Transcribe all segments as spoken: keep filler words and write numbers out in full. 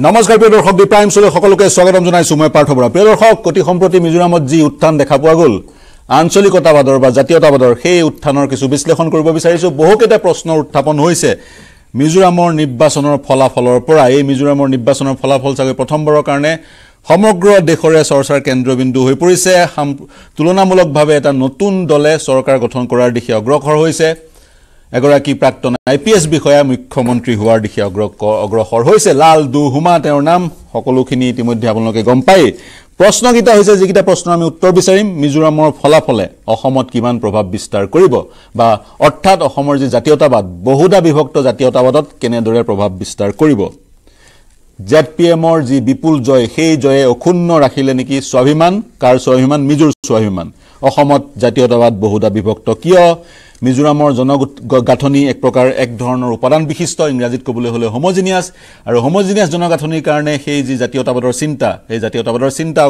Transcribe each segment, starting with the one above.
নমস্কাৰ প্ৰিয় দৰ্শক দি প্ৰাইম চলে সকলোকে স্বাগতম জনাইছো মই পাৰ্থ বৰা প্ৰিয় দৰ্শক কোটি সম্প্ৰতি মিজোৰামত যি উত্থান দেখা পোৱা গল আঞ্চলিকতাবাদৰ বা জাতীয়তাবাদৰ সেই উত্থানৰ কিছু বিশ্লেষণ কৰিব বিচাৰিছো বহুকেইটা প্ৰশ্নৰ উত্থাপন হৈছে মিজোৰামৰ নিৰ্বাচনৰ ফলাফলৰ পৰা এই মিজোৰামৰ নিৰ্বাচনৰ ফলাফল চাগে প্ৰথমবাৰৰ কাৰণে সমগ্ৰ দেশৰে চৰ্চাৰ কেন্দ্ৰবিন্দু হৈ পৰিছে তুলনামূলকভাৱে এটা নতুন দলে চৰকাৰ গঠন কৰাৰ দিশে অগ্ৰসৰ হৈছে এগৰাকী প্ৰাক্তন আইপিএছ বিষয়া মুখ্যমন্ত্ৰী হোৱাৰ দিশে অগ্ৰসৰ হৈছে লাল দুহুমা তেওঁৰ নাম সকলোখিনি ইতিমধ্যে আপোনালোকে গম পায় প্ৰশ্নকিটা হৈছে যিকিটা প্ৰশ্ন আমি উত্তৰ বিচাৰিম মিজোৰামৰ ফলাফলে অসমত কিমান প্ৰভাৱ বিস্তাৰ কৰিব বা অৰ্থাৎ অসমৰ যি জাতীয়তাবাদ বহুদা বিভক্ত জাতীয়তাবাদত কেনেদৰে প্ৰভাৱ বিস্তাৰ কৰিব জেডপিএমৰ যি বিপুল জয় সেই জয়ে অক্ষুণ্ণ ৰাখিলে নেকি স্বাভিমান কাৰ স্বাভিমান মিজোৰ স্বাভিমান অসমত জাতীয়তাবাদ বহুদা বিভক্ত কিয় মিজোৰামৰ জনগাঁথনি এক প্ৰকাৰ এক ধৰণৰ উপাদান বিশিষ্ট ইংৰাজীত ক'বলৈ হলে হোমোজিনিয়াস আৰু হোমোজিনিয়াস জনগাঁথনিৰ কাৰণে সেই যি জাতীয়তাবাদৰ চিন্তা এই জাতীয়তাবাদৰ চিন্তা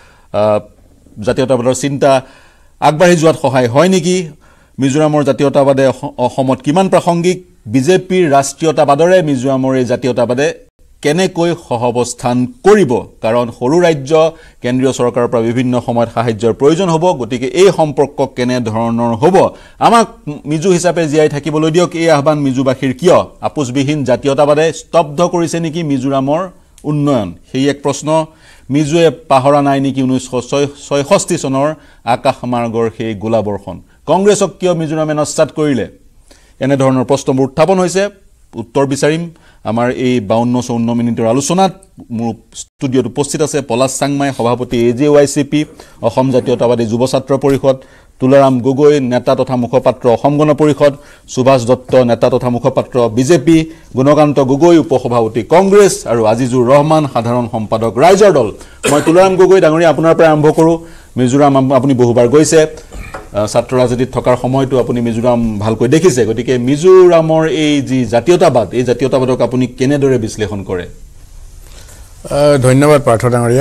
জাতীয়তাবাদৰ চিন্তা আগবাঢ়ি যোৱাত সহায় হয় নেকি মিজোৰামৰ জাতীয়তাবাদে অসমত কিমান প্ৰাসংগিক বিজেপিৰ ৰাষ্ট্ৰীয়তাবাদৰে মিজোৰামৰ এই জাতীয়তাবাদে কেনেকৈ সহৱস্থান কৰিব কাৰণ সৰু ৰাজ্য কেন্দ্ৰীয় চৰকাৰৰ পৰা বিভিন্ন সময়ত সাহায্যৰ প্ৰয়োজন হ'ব গতিকে এই সম্পৰ্ক কেনে ধৰণৰ হ'ব আমাক মিজু হিচাপে জীয়াই থাকিবলৈ দিয়ক এই আহ্বান মিজুবাসীৰ কিয় আপোচবিহীন জাতীয়তাবাদে স্তব্ধ কৰিছে নেকি মিজোৰামৰ উন্নয়ন সেই এক প্ৰশ্ন মিজুৱে পাহৰা নাই নেকি ঊনৈছশ ছয়ষষ্ঠি চনৰ আকাশমাৰ্গৰ সেই গোলাবৰ্ষণ কংগ্ৰেছক কিয় মিজোৰামে নস্যাৎ কৰিলে এনে ধৰণৰ প্ৰশ্নবোৰ উত্থাপন হৈছে উত্তৰ বিচাৰিম আমাৰ এই বাৱন্ন চৌৱন্ন মিনিটৰ আলোচনাত মোৰ ষ্টুডিঅত উপস্থিত আছে পলাশ চাংমাই সভাপতি এজেৱাইচিপি অসম জাতীয়তাবাদী যুৱ ছাত্ৰ পৰিষদ তুলাৰাম গগৈ নেতা তথা মুখপাত্ৰ অসম গণ পৰিষদ সুভাষ দত্ত নেতা তথা মুখপাত্ৰ বিজেপি গুণকান্ত গগৈ উপসভাপতি কংগ্ৰেছ আৰু আজিজুৰ ৰহমান সাধাৰণ সম্পাদক ৰাইজৰ দল মই তুলাৰাম গগৈ ডাঙৰীয়া আপোনাৰ পৰা আৰম্ভ কৰোঁ মিজোৰাম আপুনি বহুবাৰ গৈছে ছাত্ৰ ৰাজনীতিত থকাৰ সময়টো আপুনি মিজোৰাম ভালকৈ দেখিছে গতিকে মিজোৰামৰ এই যি জাতীয়তাবাদ এই জাতীয়তাবাদক আপুনি কেনেদৰে বিশ্লেষণ কৰে ধন্যবাদ পাৰ্থ ডাঙৰীয়া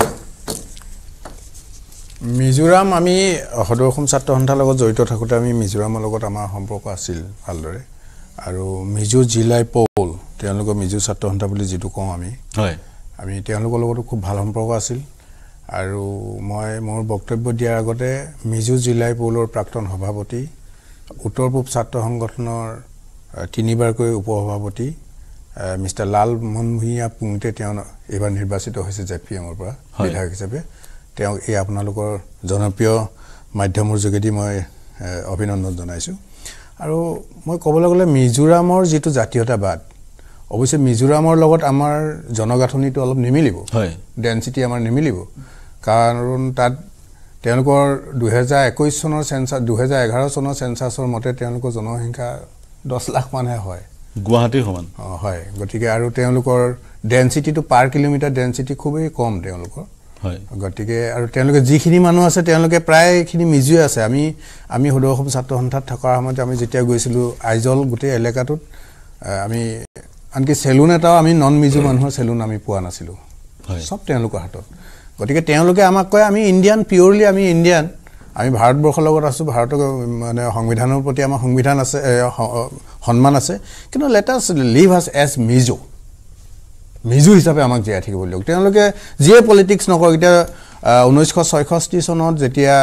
মিজোৰাম আমি সদৌ অসম ছাত্ৰ সন্থাৰ লগত জড়িত থাকোঁতে আমি মিজোৰামৰ লগত আমাৰ সম্পৰ্ক আছিল ভালদৰে আৰু মিজো জিলাই পৌল তেওঁলোকৰ মিজো ছাত্ৰ সন্থা বুলি যিটো কওঁ আমি হয় আমি তেওঁলোকৰ লগতো খুব ভাল সম্পৰ্ক আছিল আৰু মই মোৰ বক্তব্য দিয়াৰ আগতে মিজো জিলাই পৌলৰ প্ৰাক্তন সভাপতি উত্তৰ পূব ছাত্ৰ সংগঠনৰ তিনিবাৰকৈ উপসভাপতি মিষ্টাৰ লাল মনভূঞা পুংতে তেওঁ এইবাৰ নিৰ্বাচিত হৈছে জেপিএমৰ পৰা বিধায়ক হিচাপে তেওঁ এই আপোনালোকৰ জনপ্ৰিয় মাধ্যমৰ যোগেদি মই অভিনন্দন জনাইছোঁ আৰু মই ক'বলৈ গ'লে মিজোৰামৰ যিটো জাতীয়তাবাদ অৱশ্যে মিজোৰামৰ লগত আমাৰ জনগাঁথনিটো অলপ নিমিলিব হয় ডেনচিটি আমাৰ নিমিলিব কাৰণ তাত তেওঁলোকৰ দুহেজাৰ একৈছ চনৰ সেন্সাস দুহেজাৰ এঘাৰ চনৰ সেন্সাসৰ মতে তেওঁলোকৰ জনসংখ্যা দহ লাখ মানহে হয় গুৱাহাটীৰ সমান হয় গতিকে আৰু তেওঁলোকৰ ডেনচিটিটো পাৰ কিলোমিটাৰ ডেনচিটি খুবেই কম তেওঁলোকৰ হয় গতিকে আৰু তেওঁলোকে যিখিনি মানুহ আছে তেওঁলোকে প্ৰায়খিনি মিজোৱে আছে আমি আমি সদৌ অসম ছাত্ৰ সন্থাত থকাৰ সময়ত আমি যেতিয়া গৈছিলোঁ আইজল গোটেই এলেকাটোত আমি আনকি চেলুন এটাও আমি নন মিজো মানুহৰ চেলুন আমি পোৱা নাছিলোঁ সব তেওঁলোকৰ হাতত গতিকে তেওঁলোকে আমাক কয় আমি ইণ্ডিয়ান পিয়ৰলি আমি ইণ্ডিয়ান আমি ভাৰতবৰ্ষৰ লগত আছোঁ ভাৰতৰ মানে সংবিধানৰ প্ৰতি আমাৰ সংবিধান আছে সন্মান আছে কিন্তু লেট আছ লিভ আছ এজ মিজো মিজো হিচাপে আমাক জীয়াই থাকিবলৈ দিয়ক তেওঁলোকে যিয়ে পলিটিক্স নকৰক এতিয়া ঊনৈছশ ছয়ষষ্ঠি চনত যেতিয়া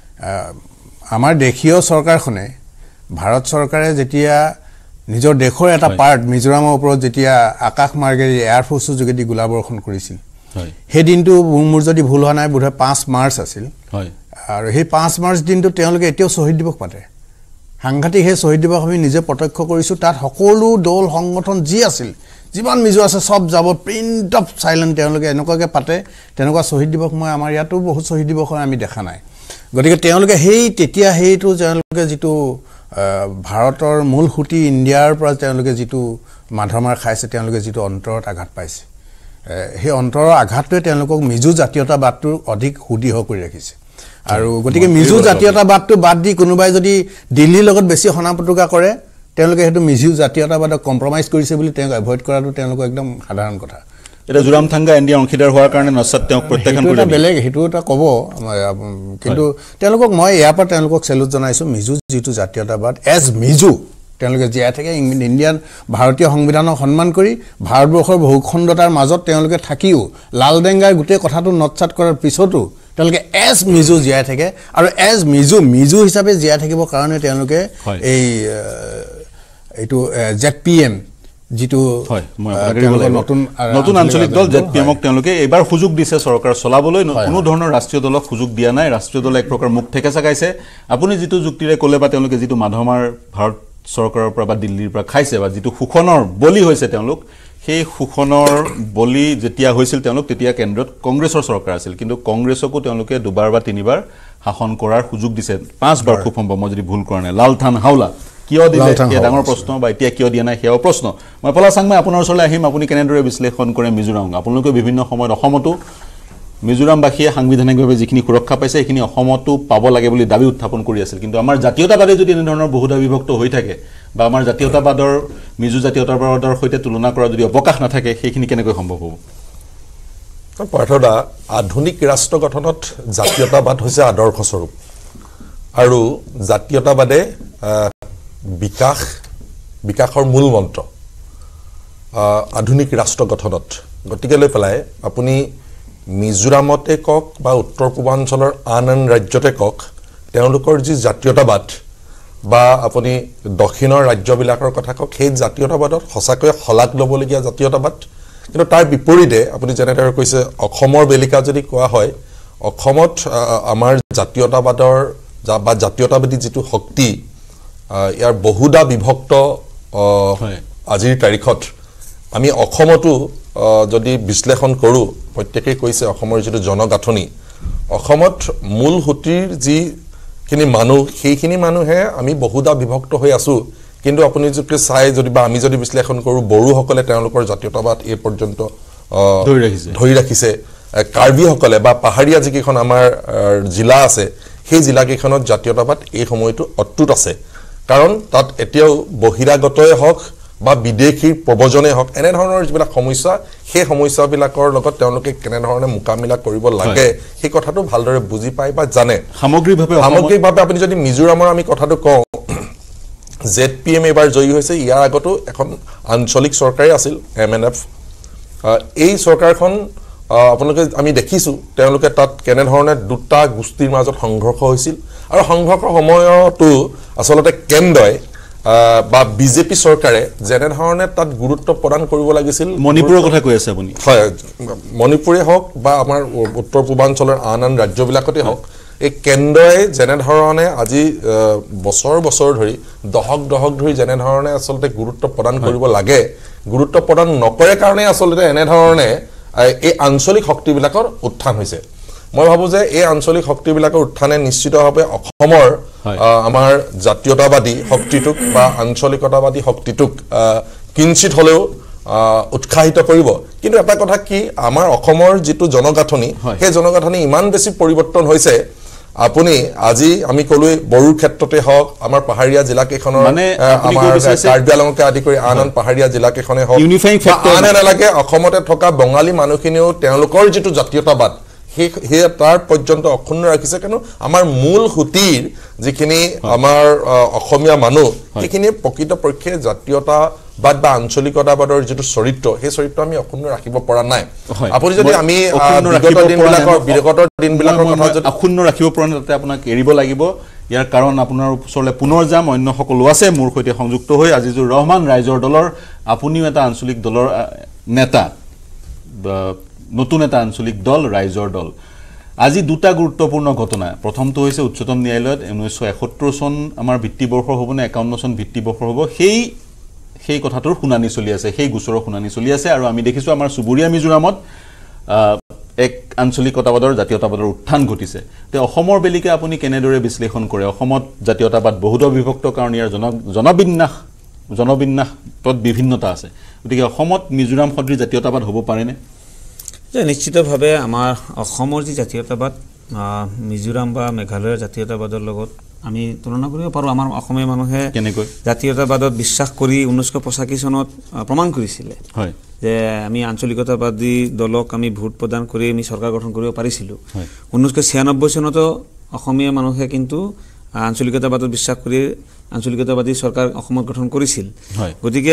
আমাৰ দেশীয় চৰকাৰখনে ভাৰত চৰকাৰে যেতিয়া নিজৰ দেশৰ এটা পাৰ্ট মিজোৰামৰ ওপৰত যেতিয়া আকাশ মাৰ্গেৰে এয়াৰফ'ৰ্চৰ যোগেদি গোলাবৰ্ষণ কৰিছিল সেই দিনটো মোৰ যদি ভুল হোৱা নাই বোধহয় পাঁচ মাৰ্চ আছিল আৰু সেই পাঁচ মাৰ্চ দিনটো তেওঁলোকে এতিয়াও শ্বহীদ দিৱস পাতে সাংঘাতিক সেই শ্বহীদ দিৱস আমি নিজে প্ৰত্যক্ষ কৰিছোঁ তাত সকলো দল সংগঠন যি আছিল যিমান মিজো আছে সব যাব প্ৰিণ্ট অফ চাইলেণ্ট তেওঁলোকে এনেকুৱাকৈ পাতে তেনেকুৱা শ্বহীদ দিৱস মই আমাৰ ইয়াতো বহুত শ্বহীদ দিৱস আমি দেখা নাই গতিকে তেওঁলোকে সেই তেতিয়া সেইটো তেওঁলোকে যিটো ভাৰতৰ মূল সুঁতি ইণ্ডিয়াৰ পৰা তেওঁলোকে যিটো মাধমাৰ খাইছে তেওঁলোকে যিটো অন্তৰত আঘাত পাইছে সেই অন্তৰৰ আঘাতটোৱে তেওঁলোকক মিজো জাতীয়তাবাদটো অধিক সুদৃঢ় কৰি ৰাখিছে আৰু গতিকে মিজো জাতীয়তাবাদটো বাদ দি কোনোবাই যদি দিল্লীৰ লগত বেছি সনাপতুকা কৰে তেওঁলোকে সেইটো মিজো জাতীয়তাবাদক কম্প্ৰমাইজ কৰিছে বুলি তেওঁক এভয়েড কৰাটো তেওঁলোকৰ একদম সাধাৰণ কথা এটা জুৰাম থাংগা এনডিএ অংশীদাৰ হোৱাৰ কাৰণে নস্যাৎ তেওঁক প্ৰত্যাখ্যান কৰিলে বেলেগ সেইটো এটা ক'ব কিন্তু তেওঁলোকক মই ইয়াৰ পৰা তেওঁলোকক চেলুট জনাইছোঁ মিজো যিটো জাতীয়তাবাদ এজ মিজো তেওঁলোকে জীয়াই থাকে ইণ্ডিয়ান ভাৰতীয় সংবিধানক সন্মান কৰি ভাৰতবৰ্ষৰ ভূখণ্ডতাৰ মাজত তেওঁলোকে থাকিও লালডেংগাৰ গোটেই কথাটো নটচাট কৰাৰ পিছতো তেওঁলোকে এজ মিজো জীয়াই থাকে আৰু এজ মিজো মিজো হিচাপে জীয়াই থাকিবৰ কাৰণে তেওঁলোকে এই এইটো জেড পি এম যেটো হয় মই নতুন নতুন আঞ্চলিক দল জেডপিএমক তেওঁলোকে এবাৰ সুযোগ দিছে চৰকাৰ চলাবলৈ কোনো ধৰণৰ ৰাষ্ট্ৰীয় দলক সুযোগ দিয়া নাই ৰাষ্ট্ৰীয় দলে এক প্ৰকাৰ মুখ ঠেকে চাগাইছে আপুনি যেটো যুক্তিৰে ক'লে বা তেওঁলোকে যেটো মাধমাৰ ভাৰত চৰকাৰৰ পৰা বা দিল্লীৰ পৰা খাইছে বা যেটো সুখনৰ বলি হৈছে তেওঁলোক সেই সুখনৰ বলি যেতিয়া হৈছিল তেওঁলোক তেতিয়া কেন্দ্ৰত কংগ্ৰেছৰ চৰকাৰ আছিল কিন্তু কংগ্ৰেছকো তেওঁলোকে দুবাৰ বা তিনিবাৰ শাসন কৰাৰ সুযোগ দিছে পাঁচবাৰ খুব সম্ভৱ মই যদি ভুল কৰা নাই লালথান হাওলা কিয় দিলে এই ডাঙৰ প্ৰশ্ন বা এতিয়া কিয় দিয়া নাই সেয়াও প্ৰশ্ন মই পলা চাংমা আপোনাৰ ওচৰলৈ আহিম আপুনি কেনেদৰে বিশ্লেষণ কৰে মিজোৰাম আপোনালোকে বিভিন্ন সময়ত অসমতো মিজোৰামবাসীয়ে সাংবিধানিকভাৱে যিখিনি সুৰক্ষা পাইছে সেইখিনি অসমতো পাব লাগে বুলি দাবী উত্থাপন কৰি আছিল কিন্তু আমাৰ জাতীয়তাবাদী যদি এনে ধৰণৰ বহুধা বিভক্ত হৈ থাকে বা আমাৰ জাতীয়তাবাদৰ মিজো জাতীয়তাবাদৰ সৈতে তুলনা কৰা যদি অৱকাশ নাথাকে সেইখিনি কেনেকৈ সম্ভৱ হ'ব পাৰ্থদা আধুনিক ৰাষ্ট্ৰ গঠনত জাতীয়তাবাদ হৈছে আদৰ্শ স্বৰূপ আৰু জাতীয়তাবাদে বিকাশ বিকাশৰ মূল মন্ত্ৰ আধুনিক ৰাষ্ট্ৰ গঠনত গতিকে লৈ পেলাই আপুনি মিজোৰামতে কক বা উত্তৰ পূৰ্বাঞ্চলৰ আন আন ৰাজ্যতে কক তেওঁলোকৰ যি জাতীয়তাবাদ বা আপুনি দক্ষিণৰ ৰাজ্যবিলাকৰ কথা কক সেই জাতীয়তাবাদত সঁচাকৈ হলাক ল'বলগীয়া জাতীয়তাবাদ কিন্তু তাৰ বিপৰীতে আপুনি যেনেদৰে কৈছে অসমৰ বেলিকা যদি কোৱা হয় অসমত আমাৰ জাতীয়তাবাদৰ বা জাতীয়তাবাদী যিটো শক্তি ইয়াৰ বহুদা বিভক্ত আজিৰ তাৰিখত আমি অসমতো যদি বিশ্লেষণ কৰো প্ৰত্যেকই কৈছে অসমৰ যিটো জনগাঁথনি অসমত মূল হুটিৰ যি খিনি মানুহ সেইখিনি মানুহে আমি বহুদা বিভক্ত হৈ আছো কিন্তু আপুনি যদি চাই যদি বা আমি যদি বিশ্লেষণ কৰো বড়োসকলে তেওঁলোকৰ জাতীয়তাবাদ এই পৰ্যন্ত ধৰি ৰাখিছে ধৰি ৰাখিছে কাৰ্বি সকলে বা পাহাৰীয়া যিকেইখন আমাৰ জিলা আছে সেই জিলাকেইখনত জাতীয়তাবাদ এই সময়টো অটুট আছে কাৰণ তাত এতিয়াও বহিৰাগতই হওক বা বিদেশীৰ প্ৰবজনে হওক এনে ধৰণৰ যিবিলাক সমস্যা সেই সমস্যাবিলাকৰ লগত তেওঁলোকে কেনে ধৰণে মুকামিলা কৰিব লাগে সেই কথাটো ভালদৰে বুজি পায় বা জানে সামগ্ৰিকভাৱে সামগ্ৰিকভাৱে আপুনি যদি মিজোৰামৰ আমি কথাটো কওঁ জেডপিএম এবাৰ জয়ী হৈছে ইয়াৰ আগতো এখন আঞ্চলিক চৰকাৰে আছিল এম এন এফ এই চৰকাৰখন আপোনালোকে আমি দেখিছো তেওঁলোকে তাত কেনে ধৰণে দুটা গোষ্ঠীৰ মাজত সংঘৰ্ষ হৈছিল আৰু সংঘৰ্ষৰ সময়তো আসলতে কেন্দ্ৰই বা বিজেপি চৰকাৰে যেনে ধৰণে তাত গুৰুত্ব প্ৰদান কৰিব লাগিছিল মণিপুৰৰ কথা কৈ আছে আপুনি হয় মণিপুৰে হওক বা আমাৰ উত্তৰ পূৰ্বাঞ্চলৰ আন আন ৰাজ্যবিলাকতে হওক এই কেন্দ্ৰই যেনে ধৰণে আজি বছৰ বছৰ ধৰি দহক দহক ধৰি যেনে ধৰণে আসলতে গুৰুত্ব প্ৰদান কৰিব লাগে গুৰুত্ব প্ৰদান নকৰে কাৰণে আসলতে এনে ধৰণে এই আঞ্চলিক শক্তিবিলাকৰ উত্থান হৈছে মই ভাবো যে এই আঞ্চলিক শক্তিবিলাকৰ উত্থানে নিশ্চিতভাৱে অসমৰ আমাৰ জাতীয়তাবাদী শক্তিটোক বা আঞ্চলিকতাবাদী শক্তিটোক কিঞ্চিত হলেও উৎসাহিত কৰিব কিন্তু এটা কথা কি আমাৰ অসমৰ যেটো জনগাঁথনি সেই জনগাঁথনি ইমান বেছি পৰিৱৰ্তন হৈছে আপুনি আজি আমি কলৈ বড়োৰ ক্ষেত্ৰতে হওক আমাৰ পাহাৰীয়া জিলা কেখনৰ মানে আমাৰ কাৰ্বি আংলংকে আদি কৰি আন আন পাহাৰীয়া জিলা কেখনে হওক আন নালাগে অসমতে থকা বঙালী মানুহখিনিও তেওঁলোকৰ যেটো জাতীয়তাবাদ সেই তাৰ পৰ্যন্ত অক্ষুণ্ণ ৰাখিছে কেন আমাৰ মূল হুটিৰ যিখিনি আমাৰ অসমীয়া মানুহ সেইখিনি প্ৰকৃত পক্ষে জাতীয়তাবাদ বা আঞ্চলিকতাবাদৰ যেটো চৰিত্ৰ সেই চৰিত্ৰ আমি অক্ষুণ্ণ ৰাখিব পৰা নাই আপুনি যদি আমি বিগত দিনবিলাকৰ বিগত দিনবিলাকৰ কথা যদি অক্ষুণ্ণ ৰাখিব পৰা নাই তাতে আপোনাক এৰিব লাগিব ইয়াৰ কাৰণ আপোনাৰ ওচৰলৈ পুনৰ যাম অন্য সকলো আছে মোৰ সৈতে সংযুক্ত হৈ আজিজুৰ ৰহমান ৰাইজৰ দলৰ আপুনিও এটা আঞ্চলিক দলৰ নেতা নতুন এটা আঞ্চলিক দল ৰাইজৰ দল আজি দুটা গুৰুত্বপূৰ্ণ ঘটনা প্ৰথমটো হৈছে উচ্চতম ন্যায়ালয়ত ঊনৈশ এসত্তৰ চন আমাৰ ভিত্তিবৰ্ষ হ'ব নে একাৱন্ন চন ভিত্তিবৰ্ষ হ'ব সেই সেই কথাটোৰ শুনানি চলি আছে সেই গোচৰৰ শুনানি চলি আছে আৰু আমি দেখিছো আমাৰ সুবুৰীয়া মিজোৰামত এক আঞ্চলিকতাবাদৰ জাতীয়তাবাদৰ উত্থান ঘটিছে তে অসমৰ বেলিকে আপুনি কেনেদৰে বিশ্লেষণ কৰে অসমত জাতীয়তাবাদ বহুধ বিভক্ত কাৰণ ইয়াৰ জন জনবিন্যাস জনবিন্যাসত বিভিন্নতা আছে গতিকে অসমত মিজোৰাম সদৃশ জাতীয়তাবাদ হ'ব পাৰেনে যে নিশ্চিতভাৱে আমাৰ অসমৰ যি জাতীয়তাবাদ মিজোৰাম বা মেঘালয়ৰ জাতীয়তাবাদৰ লগত আমি তুলনা কৰিব পাৰো আমাৰ অসমীয়া মানুহে কেনেকৈ জাতীয়তাবাদত বিশ্বাস কৰি ঊনৈশ পঁচাশী চনত প্ৰমাণ কৰিছিলে হয় যে আমি আঞ্চলিকতাবাদী দলক আমি ভোট প্ৰদান কৰি আমি চৰকাৰ গঠন কৰিব পাৰিছিলো ঊনৈশ ছিয়ানব্বৈ চনতো অসমীয়া মানুহে কিন্তু আঞ্চলিকতাবাদত বিশ্বাস কৰি আঞ্চলিকতাবাদী চৰকাৰ অসমত গঠন কৰিছিল গতিকে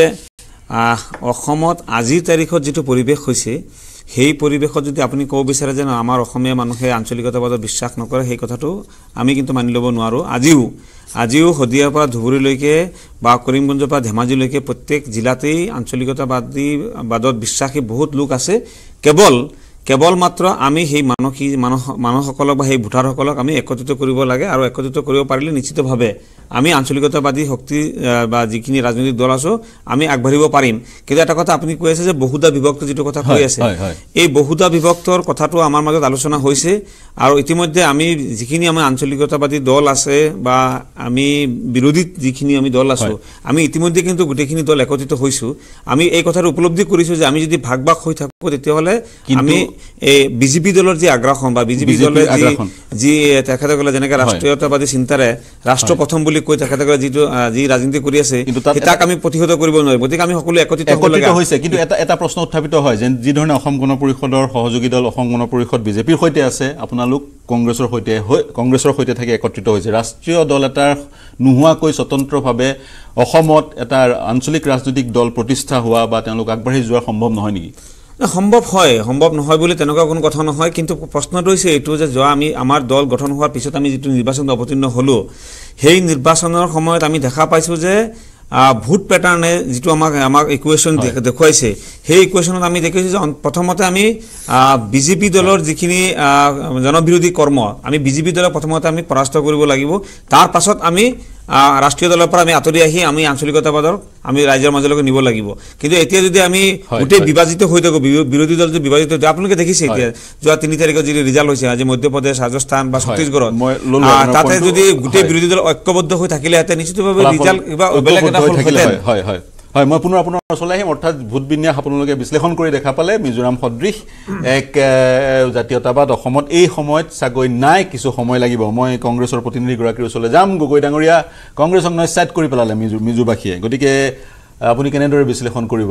অসমত আজিৰ তাৰিখত যেটো পৰিবেশ হৈছে সেই পৰিবেশত যদি আপুনি কব বিচাৰে যে আমাৰ অসমীয়া মানুহে আঞ্চলিকতাবাদত বিশ্বাস নকৰে সেই কথাটো আমি কিন্তু মানি ল'ব নোৱাৰো আজিও আজিও হদিয়াৰ পৰা ধুবুৰীলৈকে বা কৰিমগঞ্জৰ পৰা ধেমাজিলৈকে প্ৰত্যেক জিলাতেই আঞ্চলিকতাবাদী বাদত বিশ্বাসী বহুত লোক আছে কেৱল কেৱল মাত্ৰ আমি সেই মানসী মানুহসকলক বা সেই ভোটাৰসকলক আমি একত্ৰিত কৰিব লাগে আৰু একত্ৰিত কৰিব পাৰিলে নিশ্চিতভাৱে আমি আঞ্চলিকতাবাদী শক্তি বা যিখিনি ৰাজনৈতিক দল আছে আমি আগবাঢ়িব পাৰিম কিন্তু এটা কথা আপুনি কৈ আছে যে বহুদা বিভক্ত যেটো কথা কৈ আছে এই বহুদা বিভক্তৰ কথাটো আমাৰ মাজত আলোচনা হৈছে আৰু ইতিমধ্যে আমি যিখিনি আমাৰ আঞ্চলিকতাবাদী দল আছে বা আমি বিৰোধী যিখিনি আমি দল আছো আমি ইতিমধ্যে কিন্তু গোটেইখিনি দল একত্ৰিত হৈছো আমি এই কথাৰ উপলব্ধি কৰিছো যে আমি যদি ভাগ ভাগ হৈ থাকো তেতিয়াহলে আমি এই বিজেপি দলৰ যি আগ্ৰাসন বা বিজেপি দলে যি যি তেখেতসকলে যেনেকৈ ৰাষ্ট্ৰীয়তাবাদী চিন্তাৰে ৰাষ্ট্ৰ প্ৰথম বুলি কৈ তেখেতসকলে যিটো যি ৰাজনীতি কৰি আছে তাক আমি প্ৰতিহত কৰিব নোৱাৰিম গতিকে আমি সকলো একত্ৰিত হ'ব লাগে হৈছে কিন্তু এটা এটা প্ৰশ্ন উত্থাপিত হয় যে যি ধৰণে অসম গণ পৰিষদৰ সহযোগী দল অসম গণ পৰিষদ বিজেপিৰ সৈতে আছে আপোনালোক কংগ্ৰেছৰ সৈতে কংগ্ৰেছৰ সৈতে থাকি একত্ৰিত হৈছে ৰাষ্ট্ৰীয় দল এটাৰ নোহোৱাকৈ স্বতন্ত্ৰভাৱে অসমত এটা আঞ্চলিক ৰাজনৈতিক দল প্ৰতিষ্ঠা হোৱা বা তেওঁলোক আগবাঢ়ি যোৱা সম্ভৱ নহয় নেকি সম্ভৱ হয় সম্ভৱ নহয় বুলি তেনেকুৱা কোনো কথা নহয় কিন্তু প্ৰশ্নটো হৈছে এইটো যে যোৱা আমি আমাৰ দল গঠন হোৱাৰ পিছত আমি যেটো নিৰ্বাচনত অৱতীৰ্ণ হলো সেই নিৰ্বাচনৰ সময়ত আমি দেখা পাইছো যে ভোট প্যাটাৰ্নে যেটো আমাক আমাক ইকুৱেশ্যন দেখুৱাইছে সেই ইকুৱেশ্যনত আমি দেখিছো যে প্ৰথমতে আমি বিজেপি দলৰ যিখিনি জনবিৰোধী কৰ্ম আমি বিজেপি দলৰ প্ৰথমতে আমি পৰাস্ত কৰিব লাগিব তাৰ পাছত আমি ৰাষ্ট্ৰীয় দলৰ পৰা আমি আতৰি আহি আমি আঞ্চলিকতাবাদৰ আমি ৰাজ্যৰ মাজলৈকে নিব লাগিব কিন্তু এতিয়া যদি আমি গোটেই বিভাজিত হৈ থাকো বিৰোধী দল যদি বিভাজিত হয় আপোনালোকে দেখিছে এতিয়া যোৱা তিনি তাৰিখত যি ৰিজাল্ট হৈছে আজি মধ্যপ্ৰদেশ ৰাজস্থান বা ছত্তীশগড়ত তাতে যদি গোটেই বিৰোধী দল ঐক্যবদ্ধ হৈ থাকিলে হেতে নিশ্চিতভাৱে ৰিজাল্ট কিবা বেলেগ এটা ফল হেতেন হয় হয় হয় মই পুনৰ আপোনাৰ ওচৰলৈ আহিম অৰ্থাৎ ভোট বিন্যাস আপোনালোকে বিশ্লেষণ কৰি দেখা পালে মিজোৰাম সদৃশ এক জাতীয়তাবাদ অসমত এই সময়ত চাগৈ নাই কিছু সময় লাগিব মই কংগ্ৰেছৰ প্ৰতিনিধিগৰাকীৰ ওচৰলৈ যাম গগৈ ডাঙৰীয়া কংগ্ৰেছক নস্যাৎ কৰি পেলালে মিজো মিজোবাসীয়ে গতিকে আপুনি কেনেদৰে বিশ্লেষণ কৰিব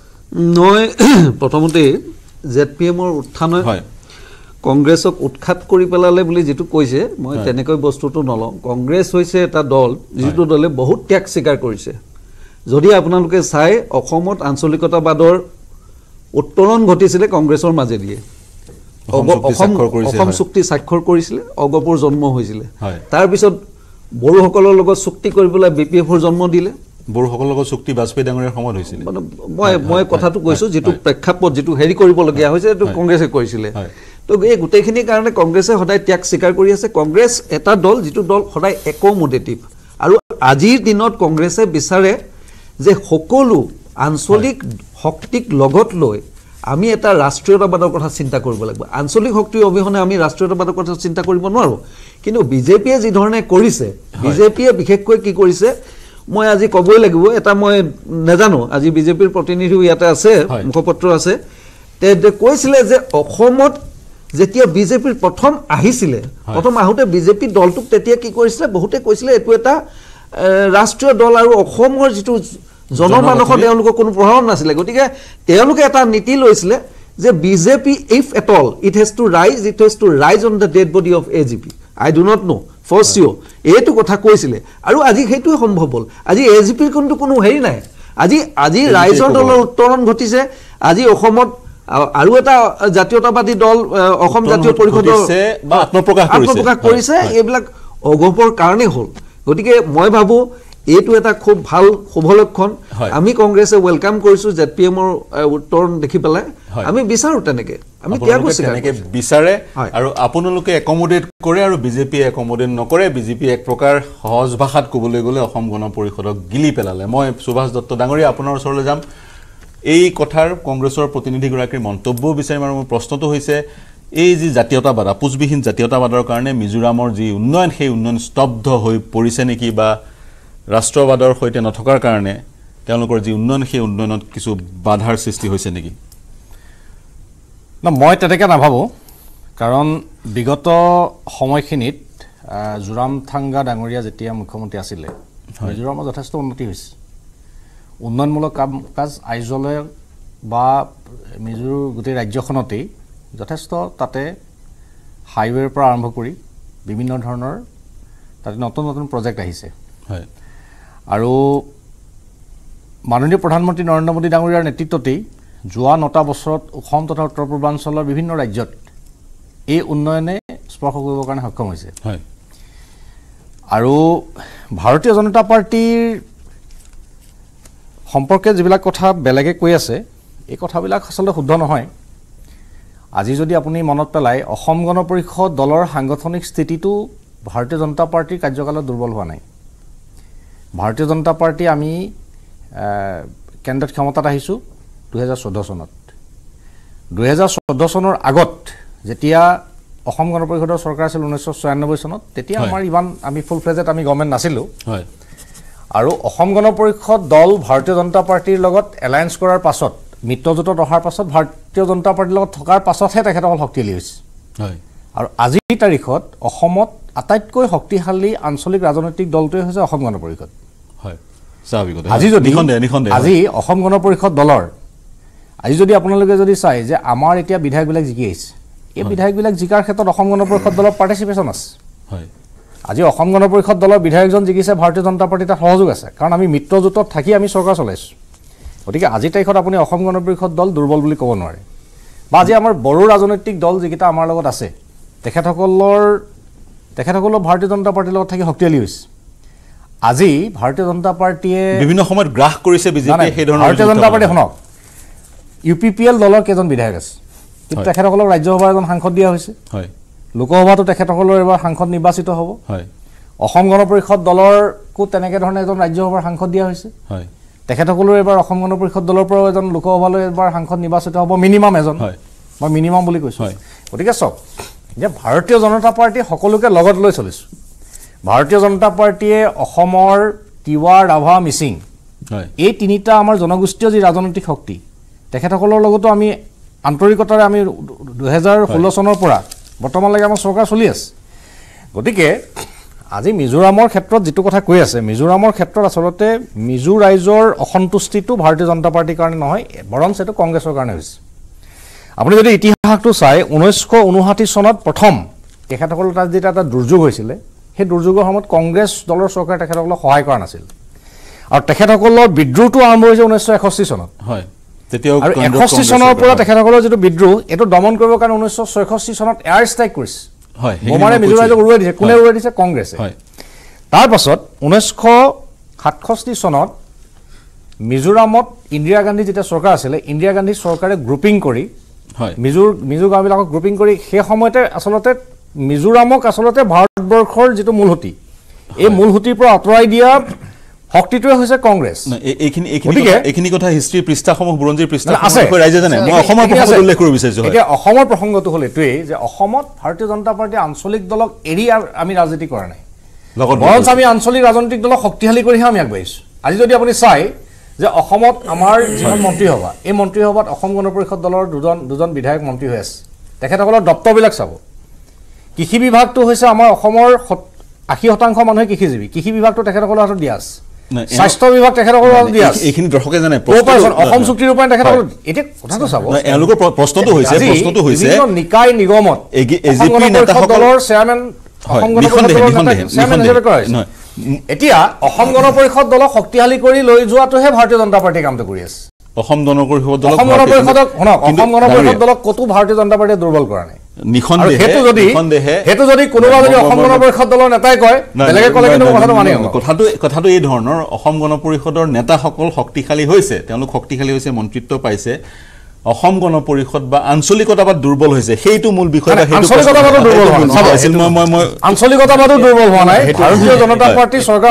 মই প্ৰথমতে জেডপিএমৰ উত্থানে হয় কংগ্ৰেছক উৎখাত কৰি পেলালে বুলি যেটো কৈছে মই তেনেকৈ বস্তুটো নলওঁ কংগ্ৰেছ হৈছে এটা দল যিটো দলে বহুত ত্যাগ স্বীকাৰ কৰিছে যদি আপোনালোকে চাই অসমত আঞ্চলিকতাবাদৰ উত্তৰণ ঘটিছিলে কংগ্ৰেছৰ মাজে দিয়ে অসম চুক্তি স্বাক্ষৰ কৰিছিলে অগপুৰ জন্ম হৈছিলে তাৰ পিছত বড়োসকলৰ লগত চুক্তি কৰিবলৈ বিপিএফৰ জন্ম দিলে বড়োসকলৰ লগত চুক্তি বাজপেয়ী ডাঙৰীয়াৰ সময়ত হৈছিল মই মই কথাটো কৈছো যেটো প্ৰেক্ষাপট যেটো হেৰি কৰিব লগিয়া হৈছে এটো কংগ্ৰেছে কৰিছিলে তো এই গোটেইখিনিৰ কাৰণে কংগ্ৰেছে সদায় ত্যাগ স্বীকাৰ কৰি আছে কংগ্ৰেছ এটা দল যেটো দল সদায় একমোডেটিভ আৰু আজিৰ দিনত কংগ্ৰেছে বিচাৰে যে সকলো আঞ্চলিক শক্তিক লগত লৈ আমি এটা ৰাষ্ট্ৰীয়তাবাদৰ কথা চিন্তা কৰিব লাগিব আঞ্চলিক শক্তিৰ অবিহনে আমি ৰাষ্ট্ৰীয়তাবাদৰ কথা চিন্তা কৰিব নোৱাৰো কিন্তু বিজেপিয়ে যি ধৰণে কৰিছে বিজেপিয়ে বিশেষকৈ কি কৰিছে মই আজি কবই লাগিব এটা মই নেজানো আজি বিজেপিৰ প্ৰতিনিধিও ইয়াতে আছে মুখপত্ৰ আছে তে কৈছিলে যে অসমত যেতিয়া বিজেপিৰ প্ৰথম আহিছিলে প্ৰথম আহোতে বিজেপি দলটোক তেতিয়া কি কৰিছিলে বহুতে কৈছিলে এটো এটা ৰাষ্ট্ৰীয় দল আৰু অসমৰ যেটো জনমানসৰ তেওঁলোকৰ কোনো প্ৰভাৱ নাছিলে গতিকে তেওঁলোকে এটা নীতি লৈছিলে যে BJP if at all it has to rise it has to rise on the dead body of AGP I do not know for sure এইটো কথা কৈছিলে আৰু আজি সেইটোৱে সম্ভৱ হ'ল আজি এজিপিৰ কিন্তু কোনো হেৰি নাই আজি আজি ৰাইজৰ দলৰ উত্তৰণ ঘটিছে আজি অসমত আৰু এটা জাতীয়তাবাদী দল অসম জাতীয় পৰিষদৰ আত্মপ্ৰকাশ কৰিছে এইবিলাক অগপৰ কাৰণে হ'ল গতিকে মই ভাবো এইটো এটা খুব ভাল শুভ লক্ষণ আমি কংগ্ৰেছে ওয়েলকাম কৰিছো জেডপিএমৰ উত্তৰণ দেখি পেলাই আমি বিচাৰো তেনেকে আমি ত্যাগ তেনেকে বিচাৰে আৰু আপোনালোকে একমোডেট কৰে আৰু বিজেপি একমোডেট নকৰে বিজেপি এক প্ৰকাৰ সহজ ভাষাত ক'বলৈ গ'লে অসম গণ পৰিষদক গিলি পেলালে মই সুভাষ দত্ত ডাঙৰীয়া আপোনাৰ ওচৰলৈ যাম এই কথাৰ কংগ্ৰেছৰ প্ৰতিনিধিগৰাকীৰ মন্তব্যও বিচাৰিম আৰু মোৰ প্ৰশ্নটো হৈছে এই যি জাতীয়তাবাদ আপোচবিহীন জাতীয়তাবাদৰ কাৰণে মিজোৰামৰ যি উন্নয়ন সেই উন্নয়ন স্তব্ধ হৈ পৰিছে নেকি বা ৰাষ্ট্ৰবাদৰ সৈতে নথকাৰ কাৰণে তেওঁলোকৰ যি উন্নয়ন সেই উন্নয়নত কিছু বাধাৰ সৃষ্টি হৈছে নেকি না মই তেনেকৈ নাভাবোঁ কাৰণ বিগত সময়খিনিত জোৰামথাংগা ডাঙৰীয়া যেতিয়া মুখ্যমন্ত্ৰী আছিলে মিজোৰামত যথেষ্ট উন্নতি হৈছে উন্নয়নমূলক কাম কাজ আইজলে বা মিজোৰ গোটেই ৰাজ্যখনতেই যথেষ্ট তাতে হাইৱেৰ পৰা আৰম্ভ কৰি বিভিন্ন ধৰণৰ তাতে নতুন নতুন প্ৰজেক্ট আহিছে হয় আৰু মাননীয় প্ৰধানমন্ত্ৰী নৰেন্দ্ৰ মোদী ডাঙৰীয়াৰ নেতৃত্বতেই যোৱা নটা বছৰত অসম তথা উত্তৰ পূৰ্বাঞ্চলৰ বিভিন্ন ৰাজ্যত এই উন্নয়নে স্পৰ্শ কৰিবৰ কাৰণে সক্ষম হৈছে হয় আৰু ভাৰতীয় জনতা পাৰ্টিৰ সম্পৰ্কে যিবিলাক কথা বেলেগে কৈ আছে এই কথাবিলাক আচলতে শুদ্ধ নহয় আজি যদি আপুনি মনত পেলাই অসম গণ পৰিষদ দলৰ সাংগঠনিক স্থিতিটো ভাৰতীয় জনতা পাৰ্টিৰ কাৰ্যকালত দুৰ্বল হোৱা নাই ভাৰতীয় জনতা পাৰ্টি আমি কেন্দ্ৰত ক্ষমতাত আহিছোঁ দুহেজাৰ চৈধ্য চনত দুহেজাৰ চৈধ্য চনৰ আগত যেতিয়া অসম গণ পৰিষদৰ চৰকাৰ আছিল ঊনৈছশ ছয়ানব্বৈ চনত তেতিয়া আমাৰ ইমান আমি ফুল ফ্লেজেড আমি গভৰ্ণমেণ্ট নাছিলোঁ হয় আৰু অসম গণ পৰিষদ দল ভাৰতীয় জনতা পাৰ্টিৰ লগত এলায়েন্স কৰাৰ পাছত মিত্ৰজোঁটত অহাৰ পাছত ভাৰতীয় জনতা পাৰ্টিৰ লগত থকাৰ পাছতহে তেখেতসকল শক্তিশালী হৈছে হয় আৰু আজিৰ তাৰিখত অসমত আটাইতকৈ শক্তিশালী আঞ্চলিক ৰাজনৈতিক দলটোৱে হৈছে অসম গণ পৰিষদ হয় স্বাভাৱিক আজি যদি আজি অসম গণ পৰিষদ দলৰ আজি যদি আপোনালোকে যদি চাই যে আমাৰ এতিয়া বিধায়কবিলাক জিকি আহিছে এই বিধায়কবিলাক জিকাৰ ক্ষেত্ৰত অসম গণ পৰিষদ দলৰ পাৰ্টিচিপেশ্যন আছে হয় আজি অসম গণ পৰিষদ দলৰ বিধায়কজন জিকিছে ভাৰতীয় জনতা পাৰ্টিৰ তাত সহযোগ আছে কাৰণ আমি মিত্ৰজোঁটত থাকি আমি চৰকাৰ চলাইছোঁ গতিকে আজিৰ তাৰিখত আপুনি অসম গণ পৰিষদ দল দুৰ্বল বুলি ক'ব নোৱাৰে বা আজি আমাৰ বড়ো ৰাজনৈতিক দল যিকেইটা আমাৰ লগত আছে তেখেতসকলৰ তেখেতসকলৰ ভাৰতীয় জনতা পাৰ্টিৰ লগত থাকি শক্তিশালী হৈছে আজি ভাৰতীয় জনতা পাৰ্টিয়ে বিভিন্ন সময়ত গ্ৰাস কৰিছে বিজেপিয়ে সেই ধৰণৰ ভাৰতীয় জনতা পাৰ্টি শুনক ইউ পি পি এল দলৰ কেইজন বিধায়ক আছে কিন্তু তেখেতসকলক ৰাজ্যসভাৰ এজন সাংসদ দিয়া হৈছে হয় লোকসভাতো তেখেতসকলৰ এবাৰ সাংসদ নিৰ্বাচিত হ'ব হয় অসম গণ পৰিষদ দলৰকো তেনেকৈ ধৰণে এজন ৰাজ্যসভাৰ সাংসদ দিয়া হৈছে হয় তেখেতসকলৰ এবাৰ অসম গণ পৰিষদ দলৰ পৰাও এজন লোকসভালৈ এবাৰ সাংসদ নিৰ্বাচিত হ'ব মিনিমাম এজন হয় মই মিনিমাম বুলি কৈছোঁ হয় গতিকে চাওক যে ভাৰতীয় জনতা পাৰ্টি সকলোকে লগত লৈ চলিছোঁ ভাৰতীয় জনতা পাৰ্টিয়ে অসমৰ তিৱা ৰাভা মিচিং এই তিনিটা আমাৰ জনগোষ্ঠীয় যি ৰাজনৈতিক শক্তি তেখেতসকলৰ লগতো আমি আন্তৰিকতাৰে আমি দুহেজাৰ ষোল্ল চনৰ পৰা বৰ্তমানলৈকে আমাৰ চৰকাৰ চলি আছে গতিকে আজি মিজোৰামৰ ক্ষেত্ৰত যিটো কথা কৈ আছে মিজোৰামৰ ক্ষেত্ৰত আচলতে মিজো ৰাইজৰ অসন্তুষ্টিটো ভাৰতীয় জনতা পাৰ্টিৰ কাৰণে নহয় বৰঞ্চ এইটো কংগ্ৰেছৰ কাৰণে হৈছে আপুনি যদি ইতিহাসটো চাই ঊনৈছশ ঊনষাঠি চনত প্ৰথম তেখেতসকলৰ তাত যেতিয়া এটা দুৰ্যোগ হৈছিলে সেই দুৰ্যোগৰ সময়ত কংগ্ৰেছ দলৰ চৰকাৰে তেখেতসকলক সহায় কৰা নাছিল আৰু তেখেতসকলৰ বিদ্ৰোহটো আৰম্ভ হৈছে ঊনৈছশ এষষ্ঠি চনত হয় তেতিয়াও আৰু এষষ্ঠি চনৰ পৰা তেখেতসকলৰ যিটো বিদ্ৰোহ এইটো দমন কৰিবৰ কাৰণে ঊনৈছশ ছয়ষষ্ঠি চনত এয়াৰ ষ্ট্ৰাইক কৰিছে হয় বোমাৰে মিজো ৰাইজক উৰুৱাই দিছে কোনে উৰুৱাই দিছে কংগ্ৰেছে তাৰপাছত ঊনৈছশ সাতষষ্ঠি চনত মিজোৰামত ইন্দিৰা গান্ধী যেতিয়া চৰকাৰ আছিলে ইন্দিৰা গান্ধী চৰকাৰে গ্ৰুপিং কৰি মিজোৰ মিজো গাঁওবিলাকক গ্ৰুপিং কৰি সেই সময়তে আচলতে মিজোৰামক আচলতে ভাৰতবৰ্ষৰ যিটো মূলসুঁতি এই মূলসুঁতিৰ পৰা আঁতৰাই দিয়া শক্তিটোৱে হৈছে কংগ্ৰেছ এইখিনি এইখিনি কথা হিষ্ট্ৰীৰ পৃষ্ঠাসমূহ বুৰঞ্জীৰ পৃষ্ঠা ৰাইজে জানে মই অসমৰ প্ৰসংগ উল্লেখ কৰিব বিচাৰিছোঁ এতিয়া অসমৰ প্ৰসংগটো হ'ল এইটোৱেই যে অসমত ভাৰতীয় জনতা পাৰ্টীয়ে আঞ্চলিক দলক এৰি আমি ৰাজনীতি কৰা নাই বৰঞ্চ আমি আঞ্চলিক ৰাজনৈতিক দলক শক্তিশালী কৰিহে আমি আগবাঢ়িছোঁ আজি যদি আপুনি চাই যে অসমত আমাৰ যিখন মন্ত্ৰীসভা এই মন্ত্ৰীসভাত অসম গণ পৰিষদ দলৰ দুজন দুজন বিধায়ক মন্ত্ৰী হৈ আছে তেখেতসকলৰ দপ্তৰবিলাক চাব কৃষি বিভাগটো হৈছে আমাৰ অসমৰ আশী শতাংশ মানুহে কৃষিজীৱী কৃষি বিভাগটো তেখেতসকলৰ হাতত দিয়া আছে স্বাস্থ্য বিভাগ তেখেতসকলৰ হাতত দিয়া আছে এইখিনি দৰ্শকে জানে অসম চুক্তিৰ ৰূপায়ণ তেখেতসকলৰ এতিয়া কথাটো চাব এওঁলোকৰ প্ৰশ্নটো হৈছে প্ৰশ্নটো হৈছে নিকায় নিগমত দলৰ চেয়াৰমেন অসম গণ পৰিষদ এতিয়া অসম গণ পৰিষদ দলক শক্তিশালী কৰি লৈ যোৱাটোহে ভাৰতীয় জনতা পাৰ্টীয়ে কামটো কৰি আছে অসম গণ পৰিষদ দলক অসম গণ পৰিষদক শুনক অসম গণ পৰিষদ দলক কতো ভাৰতীয় জনতা পাৰ্টীয়ে দুৰ্বল কৰা নাই সেইটো যদি সেইটো যদি কোনোবা যদি অসম গণ পৰিষদ দলৰ নেতাই কয় বেলেগে ক'লে কিন্তু কথাটো মানি কথাটো কথাটো এই ধৰণৰ অসম গণ পৰিষদৰ নেতাসকল শক্তিশালী হৈছে তেওঁলোক শক্তিশালী হৈছে মন্ত্ৰিত্ব পাইছে অসম গণ পৰিষদ বা আঞ্চলিকতাবাদ দুৰ্বল হৈছে সেইটো মূল বিষয় বা সেইটো আঞ্চলিকতাবাদো দুৰ্বল হোৱা নাই আছিল মই মই মই আঞ্চলিকতাবাদো দুৰ্বল হোৱা নাই ভাৰতীয় জনতা পাৰ্টি চৰকাৰ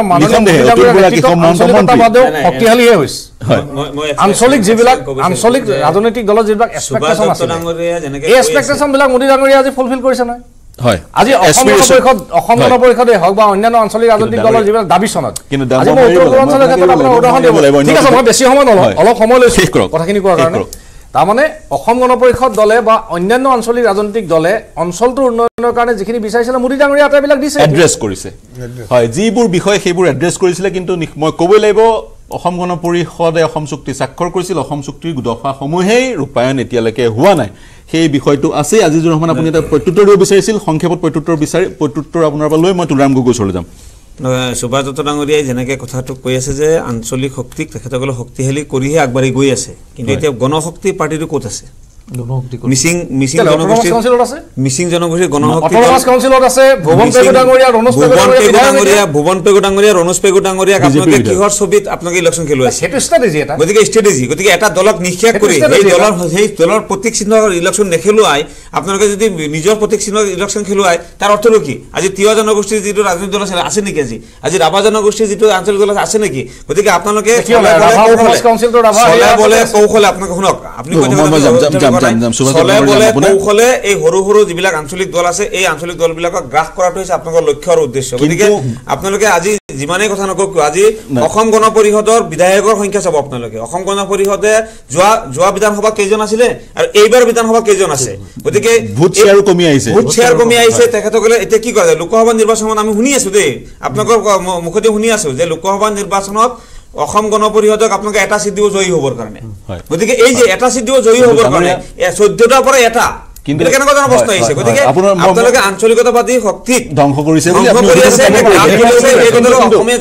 আঞ্চলিকতাবাদো শক্তিশালীহে হৈছে আঞ্চলিক যিবিলাক আঞ্চলিক ৰাজনৈতিক দলৰ যিবিলাক এক্সপেক্টেশ্যন আছে এই এক্সপেক্টেশ্যনবিলাক মোদী ডাঙৰীয়াই আজি ফুলফিল কৰিছে নহয় হয় আজি অসম গণ পৰিষদ অসম গণ পৰিষদে হওক বা অন্যান্য আঞ্চলিক ৰাজনৈতিক দলৰ যিবিলাক দাবী চনত আজি মই উত্তৰ পূৰ্বাঞ্চলৰ ক্ষেত্ৰত আপোনাৰ উদাহৰণ দিব লাগিব ঠিক আছে মই বেছি সময় নলওঁ অলপ সময় লৈছোঁ কথাখিনি কোৱাৰ কাৰণে তাৰমানে অসম গণ পৰিষদ দলে বা অন্যান্য আঞ্চলিক ৰাজনৈতিক দলে অঞ্চলটোৰ উন্নয়নৰ কাৰণে যিখিনি বিচাৰিছিলে মোদী ডাঙৰীয়া আটাইবিলাক দিছে এড্ৰেছ কৰিছে হয় যিবোৰ বিষয় সেইবোৰ এড্ৰেছ কৰিছিলে কিন্তু মই ক'বই লাগিব অসম গণ পৰিষদে অসম চুক্তি স্বাক্ষৰ কৰিছিল অসম চুক্তিৰ দফাসমূহেই ৰূপায়ণ এতিয়ালৈকে হোৱা নাই সেই বিষয়টো আছে আজিজুৰ ৰহমান আপুনি এটা প্ৰত্যুত্তৰ দিব বিচাৰিছিল সংক্ষেপত প্ৰত্যুত্তৰ বিচাৰি প্ৰত্যুত্তৰ আপোনাৰ পৰা লৈ মই তুলাৰাম গগৈ ওচৰলৈ যাম সুভাষ দত্ত ডাঙৰীয়াই যেনেকে কথাটো কৈ আছে যে আঞ্চলিক শক্তিক তেখেতসকলে শক্তিশালী কৰিহে আগবাঢ়ি গৈ আছে কিন্তু এতিয়া গণশক্তি পাৰ্টিটো ক'ত আছে মিসিং মিসিং জনগোষ্ঠী আছে মিসিং জনগোষ্ঠী গণশক্তি অটোনমাস কাউন্সিলত আছে ভুবন পেগু ডাঙৰীয়া ৰনজ পেগু ডাঙৰীয়া ভুবন পেগু ডাঙৰীয়া ৰনজ পেগু ডাঙৰীয়া আপোনালোকে কিহৰ ছবিত আপোনালোকে ইলেকশ্যন খেলুৱা আছে সেইটো ষ্ট্ৰেটেজি এটা গতিকে ষ্ট্ৰেটেজি গতিকে এটা দলক নিক্ষেপ কৰি এই দলৰ সেই দলৰ প্ৰতীক চিহ্নৰ ইলেকশ্যন নেখেলুৱাই আপোনালোকে যদি নিজৰ প্ৰতীক চিহ্নৰ ইলেকশ্যন খেলুৱাই তাৰ অৰ্থ কি আজি তিৱা জনগোষ্ঠীৰ যিটো ৰাজনৈতিক দল আছে আছে নেকি আজি আজি ৰাভা জনগোষ্ঠীৰ যিটো আঞ্চলিক দল আছে নেকি গতিকে আপোনালোকে অটোনমাস কাউন্সিলটো ৰাভা বলে কৌশলে আপোনালোকে শুনক আপুনি কৌশলে এই সৰু সৰু যিবিলাক আঞ্চলিক দল আছে এই আঞ্চলিক দলবিলাকক গ্ৰাস কৰাটো হৈছে আপোনালোকৰ লক্ষ্য আৰু উদ্দেশ্য গতিকে আপোনালোকে আজি যিমানেই কথা নকওক আজি অসম গণ পৰিষদৰ বিধায়কৰ সংখ্যা চাব আপোনালোকে অসম গণ পৰিষদে যোৱা যোৱা বিধানসভা কেইজন আছিলে আৰু এইবাৰ বিধানসভা কেইজন আছে গতিকে ভোট শ্বেয়াৰ কমি আহিছে ভোট শ্বেয়াৰ কমি আহিছে তেখেতসকলে এতিয়া কি কৰে লোকসভা নিৰ্বাচনত আমি শুনি আছো দেই আপোনালোকৰ মুখতে শুনি আছো যে লোকসভা নিৰ্বাচনত অসম গণ পৰিষদক আপোনালোকে এটা সিট দিব জয়ী হ'বৰ কাৰণে গতিকে এই যে এটা সিট দিব জয়ী হ'বৰ কাৰণে চৈধ্যটাৰ পৰা এটা কিন্তু কেনেকুৱা ধৰণৰ প্ৰশ্ন আহিছে গতিকে আপোনালোকে আঞ্চলিকতাবাদী শক্তিক ধ্বংস কৰিছে বুলি আপুনি কৰিছে এই কথাটো অসমীয়া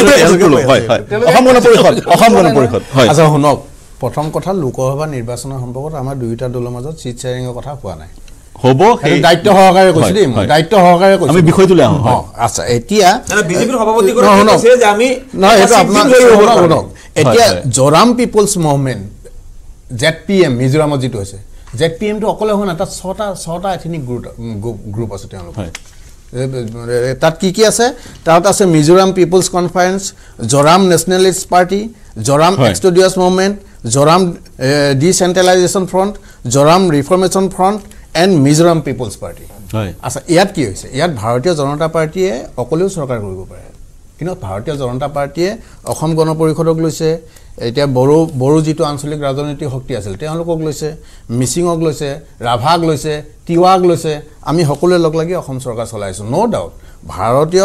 অসম গণ পৰিষদ অসম গণ পৰিষদ আচ্ছা শুনক প্ৰথম কথা লোকসভা নিৰ্বাচনৰ সম্পৰ্কত আমাৰ দুইটা দলৰ মাজত চিট শ্বেয়াৰিঙৰ কথা হোৱা নাই হ'ব এই দায়িত্ব সহকাৰে কৈছে দেই দায়িত্ব সহকাৰে কৈছে আমি বিষয়টো লৈ আহোঁ আচ্ছা এতিয়া মানে বিজেপিৰ সভাপতি কৰি কৈছে যে আমি নহয় এটা আপোনাৰ শুনক এতিয়া Zoram people's movement Z P M মিজোৰামত যিটো হৈছে জেড পি এমটো অকলে হোৱা নাই তাত ছটা ছটা এথনিক গ্ৰুপ গ্ৰুপ আছে তেওঁলোক তাত কি কি আছে তাত আছে Mizoram people's conference Zoram nationalist party Zoram exodus movement Zoram decentralisation front Zoram reformation front and Mizoram people's party আচ্ছা ইয়াত কি হৈছে ইয়াত ভাৰতীয় জনতা পাৰ্টিয়ে অকলেও চৰকাৰ কৰিব পাৰে কিন্তু ভাৰতীয় জনতা পাৰ্টিয়ে অসম গণ পৰিষদক লৈছে এতিয়া বড়ো বড়ো যিটো আঞ্চলিক ৰাজনৈতিক শক্তি আছিল তেওঁলোকক লৈছে মিচিঙক লৈছে ৰাভাক লৈছে তিৱাক লৈছে আমি সকলোৱে লগ লাগি অসম চৰকাৰ চলাইছোঁ ন' ডাউট ভাৰতীয়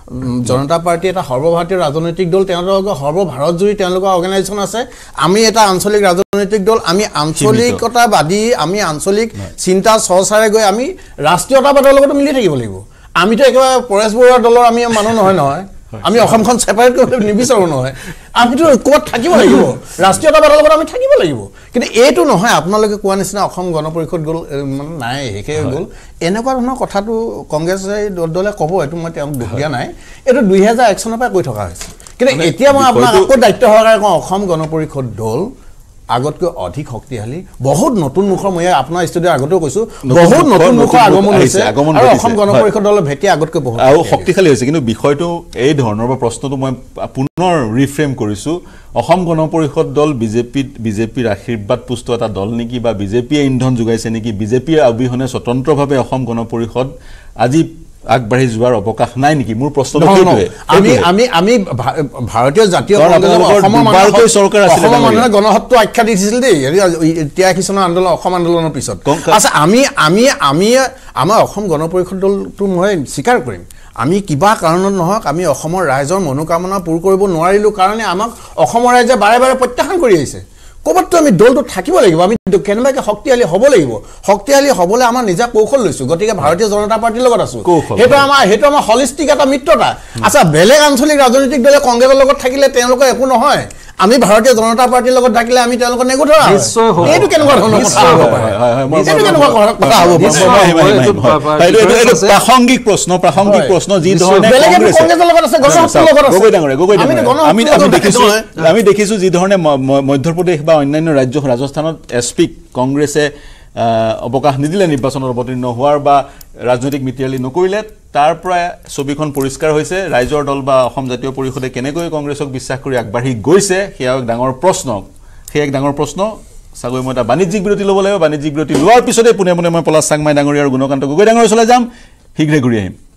জনতা পাৰ্টি এটা সৰ্বভাৰতীয় ৰাজনৈতিক দল তেওঁলোকৰ সৰ্বভাৰত জুৰি তেওঁলোকৰ অৰ্গেনাইজেশ্যন আছে আমি এটা আঞ্চলিক ৰাজনৈতিক দল আমি আঞ্চলিকতাবাদী আমি আঞ্চলিক চিন্তা চৰ্চাৰে গৈ আমি ৰাষ্ট্ৰীয়তাবাদৰ লগত মিলি থাকিব লাগিব আমিতো একেবাৰে পৰেশ বৰুৱাৰ দলৰ আমি মানুহ নহয় নহয় আমি অসমখন সেপাৰেট কৰিব নিবিচাৰোঁ নহয় আমিতো ক'ত থাকিব লাগিব ৰাষ্ট্ৰীয়তাবাদৰ লগত আমি থাকিব লাগিব কিন্তু এইটো নহয় আপোনালোকে কোৱা নিচিনা অসম গণ পৰিষদ গ'ল মানে নাই শেষে গ'ল এনেকুৱা ধৰণৰ কথাটো কংগ্ৰেছে দলে ক'ব এইটো মই তেওঁক দুখ দিয়া নাই এইটো দুই হাজাৰ এক চনৰ পৰা কৈ থকা হৈছে কিন্তু এতিয়া মই আপোনাক আকৌ দায়িত্ব সহকাৰে কওঁ অসম গণ পৰিষদ দল আগতকৈ অধিক শক্তিশালী বহুত নতুন মুখৰ মই আপোনাৰ ষ্টুডিঅ'ৰ আগতেও কৈছোঁ বহুত নতুন মুখৰ আগমন হৈছে আৰু অসম গণ পৰিষদ দলৰ ভেটি আগতকৈ বহুত আৰু শক্তিশালী হৈছে কিন্তু বিষয়টো এই ধৰণৰ বা প্ৰশ্নটো মই পুনৰ ৰিফ্ৰেম কৰিছোঁ অসম গণ পৰিষদ দল বিজেপিত বিজেপিৰ আশীৰ্বাদ পুষ্ট এটা দল নেকি বা বিজেপিয়ে ইন্ধন যোগাইছে নেকি বিজেপিৰ অবিহনে স্বতন্ত্ৰভাৱে অসম গণ পৰিষদ আজি আগবাঢ়ি যোৱাৰ অৱকাশ নাই নেকি মোৰ প্ৰশ্নটো সেইটোৱে আমি আমি আমি ভাৰতীয় জাতীয় কংগ্ৰেছৰ চৰকাৰ আছিল মানুহে গণহত্যা আখ্যা দিছিল দেই তিৰাশী চনৰ আন্দোলন অসম আন্দোলনৰ পিছত আচ্ছা আমি আমি আমি আমাৰ অসম গণ পৰিষদ দলটো মই স্বীকাৰ কৰিম আমি কিবা কাৰণত নহওক আমি অসমৰ ৰাইজৰ মনোকামনা পূৰ কৰিব নোৱাৰিলোঁ কাৰণে আমাক অসমৰ ৰাইজে বাৰে বাৰে প্ৰত্যাখ্যান কৰি আহিছে ক'ৰবাততো আমি দলটো থাকিব লাগিব আমি কেনেবাকৈ শক্তিশালী হ'ব লাগিব শক্তিশালী হ'বলৈ আমাৰ নিজা কৌশল লৈছোঁ গতিকে ভাৰতীয় জনতা পাৰ্টিৰ লগত আছোঁ সেইটো আমাৰ সেইটো আমাৰ হলিষ্টিক এটা মিত্ৰতা আচ্ছা বেলেগ আঞ্চলিক ৰাজনৈতিক দলে কংগ্ৰেছৰ লগত থাকিলে তেওঁলোকৰ একো নহয় আমি ভাৰতীয় জনতা পাৰ্টিৰ লগত থাকিলে আমি তেওঁলোকক নেগু ধৰা এইটো কেনেকুৱা ধৰণৰ কথা হ'ব পাৰে প্ৰাসংগিক প্ৰশ্ন প্ৰাসংগিক প্ৰশ্ন যি ধৰণে আমি দেখিছোঁ যি ধৰণে মধ্যপ্ৰদেশ বা অন্যান্য ৰাজ্য ৰাজস্থানত এছ পিক কংগ্ৰেছে অৱকাশ নিদিলে নিৰ্বাচনত অৱতীৰ্ণ হোৱাৰ বা ৰাজনৈতিক মিত্ৰালি নকৰিলে তাৰ পৰা ছবিখন পৰিষ্কাৰ হৈছে ৰাইজৰ দল বা অসম জাতীয় পৰিষদে কেনেকৈ কংগ্ৰেছক বিশ্বাস কৰি আগবাঢ়ি গৈছে সেয়া এক ডাঙৰ প্ৰশ্ন সেয়া এক ডাঙৰ প্ৰশ্ন চাগৈ মই এটা বাণিজ্যিক বিৰতি ল'ব লাগিব বাণিজ্যিক বিৰতি লোৱাৰ পিছতে পোনে পোনে মই পলাশ চাংমাই ডাঙৰীয়া আৰু গুণকান্ত গগৈ ডাঙৰীয়া ওচৰলৈ যাম শীঘ্ৰে ঘূৰি আহিম